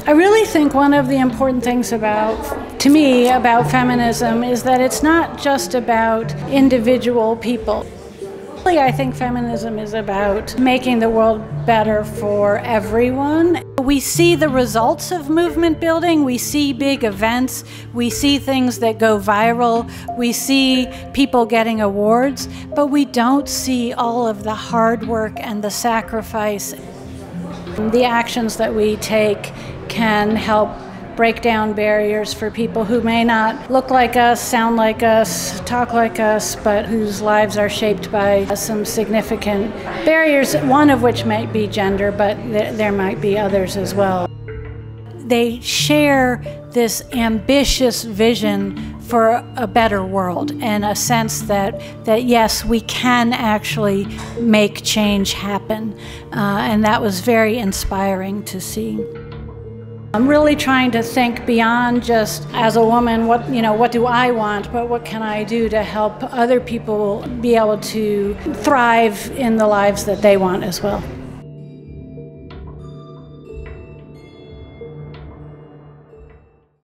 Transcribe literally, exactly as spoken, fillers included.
I really think one of the important things about, to me, about feminism is that it's not just about individual people. Really, I think feminism is about making the world better for everyone. We see the results of movement building, we see big events, we see things that go viral, we see people getting awards, but we don't see all of the hard work and the sacrifice. The actions that we take can help break down barriers for people who may not look like us, sound like us, talk like us, but whose lives are shaped by some significant barriers, one of which might be gender, but th- there might be others as well. They share this ambitious vision for a better world and a sense that, that yes, we can actually make change happen. Uh, and that was very inspiring to see. I'm really trying to think beyond just as a woman, what, you know, what do I want, but what can I do to help other people be able to thrive in the lives that they want as well.